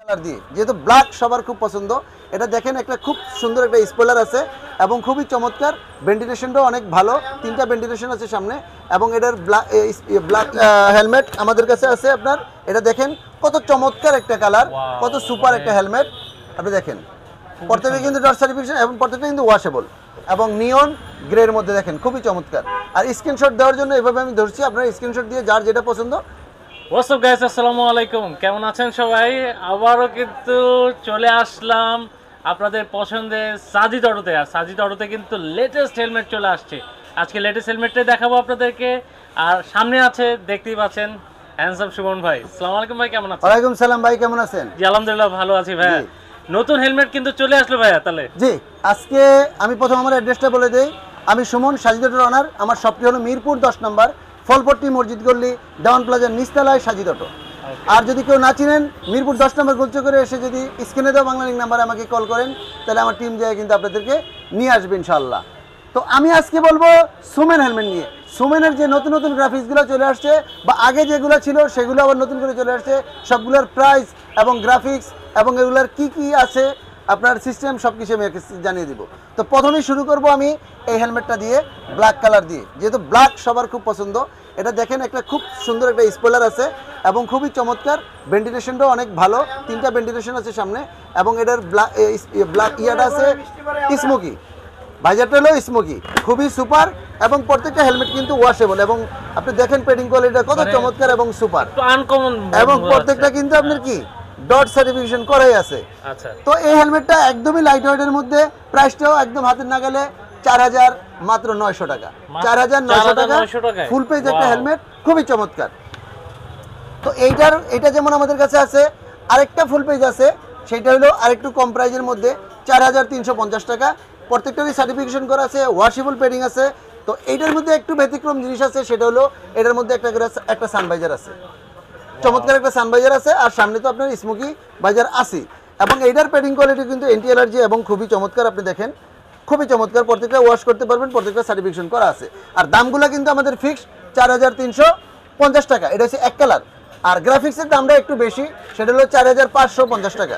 দিয়ে যেহেতু ব্ল্যাক সবার খুব পছন্দ। এটা দেখেন একটা খুব সুন্দর একটা স্পয়লার আছে এবং খুবই চমৎকার, ভেন্টিলেশনটাও অনেক ভালো, 3টা ভেন্টিলেশন আছে সামনে এবং এটার ব্ল্যাক হেলমেট আমাদের কাছে আছে আপনার। এটা দেখেন কত চমৎকার একটা কালার, কত সুপার একটা হেলমেট। আপনি দেখেন প্রত্যেকটা কিন্তু ডট সার্টিফিকেশন এবং প্রত্যেকটা কিন্তু ওয়াশেবল এবং নিয়ন গ্রের মধ্যে দেখেন খুবই চমৎকার। আর স্ক্রিনশট দেওয়ার জন্য এভাবে আমি ধরছি, আপনারা স্ক্রিনশট দিয়ে যার যেটা পছন্দ। হোয়াটস আপ গাইস, আসসালামু আলাইকুম, কেমন আছেন সবাই? আবারও কিন্তু চলে আসলাম আপনাদের পছন্দের সাজিদ অটোতে। আর সাজিদ অটোতে কিন্তু লেটেস্ট হেলমেট চলে আসছে। আজকে লেটেস্ট হেলমেটটাই দেখাবো আপনাদেরকে। আর সামনে আছে, দেখতেই পাচ্ছেন, হ্যান্ডসাম সুমন ভাই। আসসালামু আলাইকুম ভাই, কেমন আছেন? ওয়ালাইকুম সালাম ভাই, কেমন আছেন? জি আলহামদুলিল্লাহ ভালো আছি ভাই। নতুন হেলমেট কিন্তু চলে আসলো ভাইয়া। তাহলে জি, আজকে আমি প্রথম আমার অ্যাড্রেসটা বলে দেই। আমি সুমন, সাজিদ অটোর অনার। আমার শপটি হলো মিরপুর 10 নম্বর, ফলপট্টি মসজিদ গল্লি, দেওয়ান প্লাজার নিচতলায় সাজিদ অটো। আর যদি কেউ না চিনেন, মিরপুর 10 নম্বর গোলচক্করে করে এসে যদি স্ক্রিনে দেওয়া বাংলা লিঙ্ক নাম্বারে আমাকে কল করেন, তাহলে আমার টিম যায় কিন্তু আপনাদেরকে নিয়ে আসবে ইনশাআল্লাহ। তো আমি আজকে বলবো সুমেন হেলমেট নিয়ে। সুমেনের যে নতুন নতুন গ্রাফিক্সগুলো চলে আসছে বা আগে যেগুলো ছিল সেগুলো আবার নতুন করে চলে আসছে, সবগুলোর প্রাইস এবং গ্রাফিক্স এবং এগুলোর কি কি আছে আপনার সিস্টেম সব কিছু আমি জানিয়ে দিব। তো প্রথমেই শুরু করব আমি এই হেলমেটটা দিয়ে, ব্ল্যাক কালার দিয়ে, যেহেতু ব্ল্যাক সবার খুব পছন্দ। এটা দেখেন একটা খুব সুন্দর একটা স্পয়লার আছে এবং খুবই চমৎকার, ভেন্টিলেশনটাও অনেক ভালো, 3টা ভেন্টিলেশন আছে সামনে এবং এটার ব্ল্যাক ইয়াটা আছে স্মোকি, ভাইজারটা হলো স্মোকি, খুবই সুপার এবং প্রত্যেকটা হেলমেট কিন্তু ওয়াশেবল এবং আপনি দেখেন পেডিং কোয়ালিটিটা কত চমৎকার এবং সুপার আনকমন এবং প্রত্যেকটা কিন্তু আপনার কি ডট সার্টিফিকেশন করাই আছে। আচ্ছা, তো এই হেলমেটটা একদমই লাইট ওয়েটের মধ্যে, প্রাইসটাও একদম হাতের নাগালে, 4000 মাত্র 900 টাকা, 4900 টাকা ফুল পেজ একটা হেলমেট, খুবই চমৎকার। তো এইটা যেমন আমাদের কাছে আছে, আরেকটা ফুল পেজ আছে, সেটা হলো আরেকটু কম প্রাইজের মধ্যে 4350 টাকা। প্রত্যেকটারই সার্টিফিকেশন করা আছে, ওয়াশেবল পেডিং আছে। তো এইটার মধ্যে একটু ব্যতিক্রম জিনিস আছে, সেটা হলো এটার মধ্যে একটা সানভাইজার আছে, চমৎকার একটা সানভাইজার আছে, আর সামনে তো আপনার স্মোকি ভাইজার আছে এবং এইটার পেডিং কোয়ালিটি কিন্তু এন্টি অ্যালার্জি এবং খুবই চমৎকার। আপনি দেখেন খুবই চমৎকার, প্রত্যেকটা ওয়াশ করতে পারবেন, প্রত্যেকটা সার্টিফিকেশন করা আছে। আর দামগুলো কিন্তু আমাদের ফিক্সড 4350 টাকা, এটা হচ্ছে এক কালার। আর গ্রাফিক্সের দামটা একটু বেশি, সেটা হলো 4550 টাকা,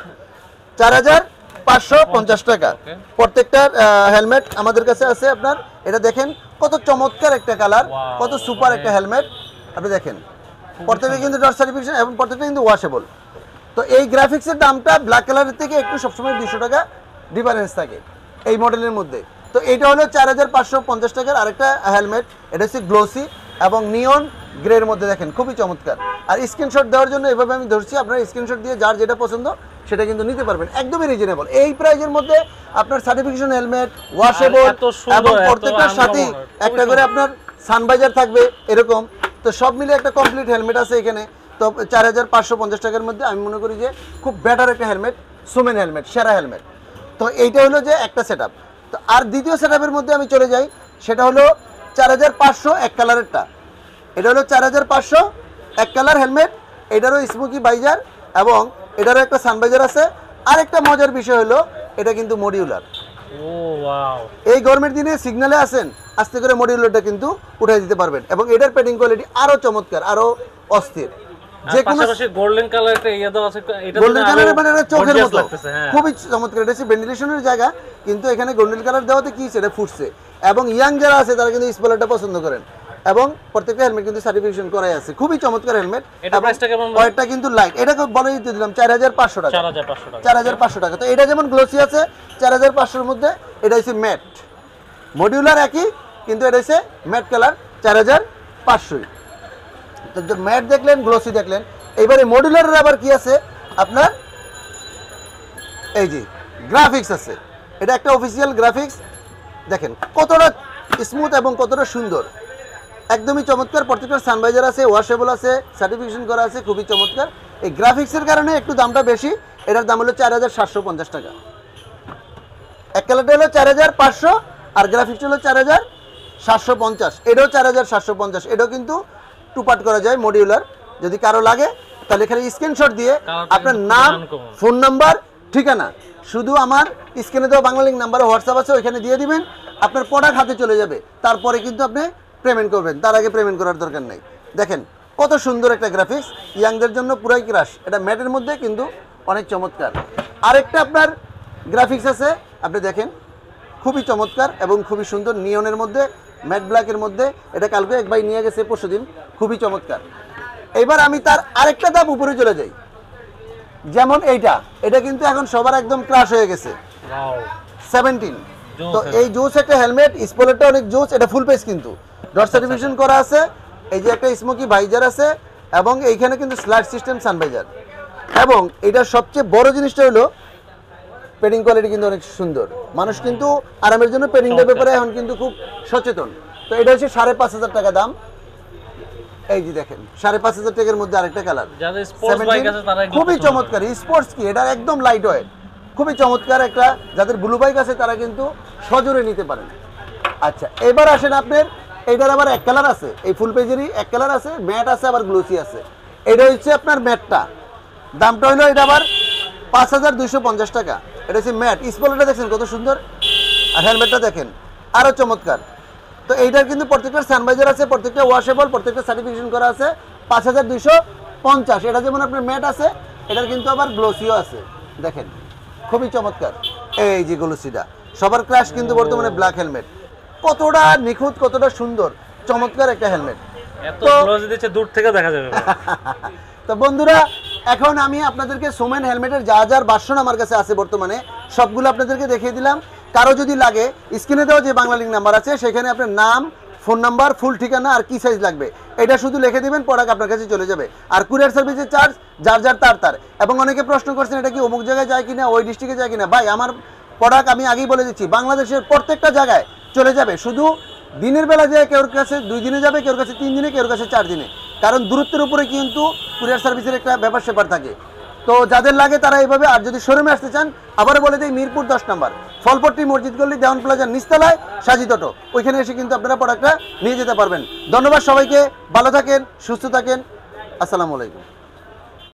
4550 টাকা প্রত্যেকটা হেলমেট আমাদের কাছে আছে আপনার। এটা দেখেন কত চমৎকার একটা কালার, কত সুপার একটা হেলমেট। আপনি দেখেন প্রত্যেকটা কিন্তু ডট সার্টিফিকেশন এবং প্রত্যেকটা কিন্তু ওয়াশেবল। তো এই গ্রাফিক্সের দামটা ব্ল্যাক কালারের থেকে একটু সবসময় 200 টাকা ডিফারেন্স থাকে এই মডেলের মধ্যে। তো এইটা হলো 4550 টাকার আরেকটা হেলমেট। এটা হচ্ছে গ্লোসি এবং নিয়ন গ্রের মধ্যে, দেখেন খুবই চমৎকার। আর স্ক্রিনশট দেওয়ার জন্য এভাবে আমি ধরছি, আপনারা স্ক্রিনশট দিয়ে যার যেটা পছন্দ সেটা কিন্তু নিতে পারবেন, একদমই রিজনেবল। এই প্রাইজের মধ্যে আপনার সার্টিফিকেশন হেলমেট, ওয়াশেবল এবং প্রত্যেকটার সাথেই একটা করে আপনার সানভাইজার থাকবে এরকম। তো সব মিলে একটা কমপ্লিট হেলমেট আছে এখানে। তো 4550 টাকার মধ্যে আমি মনে করি যে খুব বেটার একটা হেলমেট, সুমেন হেলমেট, সেরা হেলমেট। তো এইটা হলো যে একটা সেট আপ। তো আর দ্বিতীয় সেট আপের মধ্যে আমি চলে যাই, সেটা হলো 4500 এক কালারেরটা। এটা হলো 4500 এক কালার হেলমেট, এটারও স্মোকি ভাইজার এবং এটারও একটা সানভাইজার আছে। আর একটা মজার বিষয় হলো এটা কিন্তু মডিউলার। এই গরমের দিনে সিগন্যালে আসেন, আস্তে করে মডিউলারটা কিন্তু উঠাই দিতে পারবেন এবং এটার পেডিং কোয়ালিটি আরো চমৎকার, আরো অস্থির। যে কোনো গোল্ডেন কালার একটা ইয়া দাও আছে, এটা গোল্ডেন কালারের মানে চোখের মতো খুবই চমৎকার। এটা হচ্ছে ভেন্টিলেশনের জায়গা, কিন্তু এখানে গোল্ডেন কালার দেওয়াতে কি সেটা ফুটছে এবং ইয়াং যারা আছে তারা কিন্তু স্পয়লারটা পছন্দ করেন এবং প্রত্যেকটা হেলমেট কিন্তু সার্টিফিকেশন করাই আছে, খুবই চমৎকার হেলমেট। এটা প্রাইসটা কেমন? ওয়েটটা কিন্তু লাইট, এটাকে বলে দিতে দিলাম 4500 টাকা, 4500 টাকা। তো এটা যেমন গ্লোসি আছে 4500 এর মধ্যে, এটা হচ্ছে ম্যাট, মডিউলার একই কিন্তু এটা হচ্ছে ম্যাট কালার 4500। তো ম্যাট দেখলেন, গ্লোসি দেখলেন, এবারে মডিউলারের আবার কি আছে আপনার, এই যে গ্রাফিক্স আছে। এটা একটা অফিসিয়াল গ্রাফিক্স, দেখেন কতটা স্মুথ এবং কতটা সুন্দর, একদমই চমৎকার। প্রত্যেকটা সানভাইজার আছে, ওয়াশেবল আছে, সার্টিফিকেশন করা আছে, খুবই চমৎকার। এই গ্রাফিক্সের কারণে একটু দামটা বেশি, এটার দাম হলো 4750 টাকা। এক কালারটা হলো 4500 আর গ্রাফিক্স হলো 4750, এটাও 4750। এটাও কিন্তু টু পার্ট করা যায় মডিউলার। যদি কারো লাগে তাহলে এখানে স্ক্রিনশট দিয়ে আপনার নাম, ফোন নাম্বার, ঠিকানা শুধু আমার স্ক্রিনে দেওয়া বাংলা লিঙ্ক নাম্বারে হোয়াটসঅ্যাপ আছে, ওইখানে দিয়ে দিবেন, আপনার প্রোডাক্ট হাতে চলে যাবে। তারপরে কিন্তু আপনি পেমেন্ট করবেন, তার আগে পেমেন্ট করার দরকার নেই। দেখেন কত সুন্দর একটা গ্রাফিক্স, ইয়াংদের জন্য পুরাই ক্রাশ। এটা ম্যাটের মধ্যে কিন্তু অনেক চমৎকার। আরেকটা আপনার গ্রাফিক্স আছে, আপনি দেখেন খুবই চমৎকার এবং খুবই সুন্দর, নিয়নের মধ্যে ম্যাট ব্ল্যাকের মধ্যে। এটা কালকে এক ভাই নিয়ে গেছে পরশুদিন, খুবই চমৎকার। এবার আমি তার আরেকটা ধাপ উপরে চলে যাই, যেমন এটা কিন্তু এখন সবার একদম ক্রাশ হয়ে গেছে, 17। তো এই জোস একটা হেলমেট, স্পয়লারটা অনেক জোস, এটা ফুল পেজ কিন্তু ডট সার্টিফিকেশন করা আছে। এই যে একটা স্মোকি ভাইজার আছে এবং এইখানে কিন্তু স্লাইড সিস্টেম সানভাইজার, এবং এটার সবচেয়ে বড় জিনিসটা হলো পেডিং কোয়ালিটি কিন্তু অনেক সুন্দর। মানুষ কিন্তু আরামের জন্য পেডিংটার ব্যাপারে এখন কিন্তু খুব সচেতন। তো এটা হচ্ছে 5,500 টাকা দাম। এই যে দেখেন 5,500 টাকার মধ্যে আরেকটা কালার, খুবই চমৎকার। স্পোর্টস কি, এটা একদম লাইট ওয়েট, খুবই চমৎকার একটা। যাদের ব্লু বাইক আছে তারা কিন্তু সজোরে নিতে পারেন। আচ্ছা, এবার আসেন আপনার এইটার আবার এক কালার আছে, এই ফুল পেজেরই এক কালার আছে, ম্যাট আছে আবার গ্লোসি আছে। এটা হচ্ছে আপনার ম্যাটটা, দামটা হলো এটা আবার 5,250 টাকা। এটা হচ্ছে ম্যাট। স্পয়লারটা দেখছেন কত সুন্দর, আর হেলমেটটা দেখেন আরও চমৎকার। তো এইটার কিন্তু প্রত্যেকটা সানভাইজার আছে, প্রত্যেকটা ওয়াশেবল, প্রত্যেকটা সার্টিফিকেশন করা আছে। 5,250। এটা যেমন আপনার ম্যাট আছে, এটার কিন্তু আবার গ্লোসিও আছে, দেখেন খুবই চমৎকার। এই যে গ্লোসিটা, সবার ক্রাশ কিন্তু বর্তমানে ব্ল্যাক হেলমেট। কতটা নিখুঁত, কতটা সুন্দর, চমৎকার একটা হেলমেট। এত গ্লোসি দিচ্ছে দূর থেকে দেখা যাবে। তো বন্ধুরা, এখন আমি আপনাদেরকে সোমেন হেলমেটের যা যার ভার্সন আমার কাছে আছে বর্তমানে সবগুলো আপনাদেরকে দেখিয়ে দিলাম। কারো যদি লাগে, স্ক্রিনে দেওয়া যে বাংলা লিঙ্ক নাম্বার আছে সেখানে আপনার নাম, ফোন নাম্বার, ফুল ঠিকানা আর কি সাইজ লাগবে এটা শুধু লিখে দিবেন, প্রোডাক্ট আপনার কাছে চলে যাবে। আর কুরিয়ার সার্ভিসের চার্জ যার যার তার। এবং অনেকে প্রশ্ন করছেন এটা কি অমুক জায়গায় যায় কিনা, ওই ডিস্ট্রিক্টে যায় কিনা। ভাই, আমার প্রোডাক্ট আমি আগেই বলে দিচ্ছি বাংলাদেশের প্রত্যেকটা জায়গায় চলে যাবে। শুধু দিনের বেলা যায় কেউর কাছে 2 দিনে যাবে, কেউর কাছে 3 দিনে, কেউর কাছে 4 দিনে, কারণ দূরত্বের উপরে কিন্তু কুরিয়ার সার্ভিসের একটা ব্যাপার স্যাপার থাকে। তো যাদের লাগে তারা এইভাবে। আর যদি শোরুমে আসতে চান, আবারও বলে দিই, মিরপুর 10 নম্বর ফলপট্টি মসজিদ গল্লি দেওয়ান প্লাজার নিচতলায় সাজিদ অটো, ওইখানে এসে কিন্তু আপনারা প্রোডাক্টটা নিয়ে যেতে পারবেন। ধন্যবাদ সবাইকে, ভালো থাকেন, সুস্থ থাকেন, আসসালামু আলাইকুম।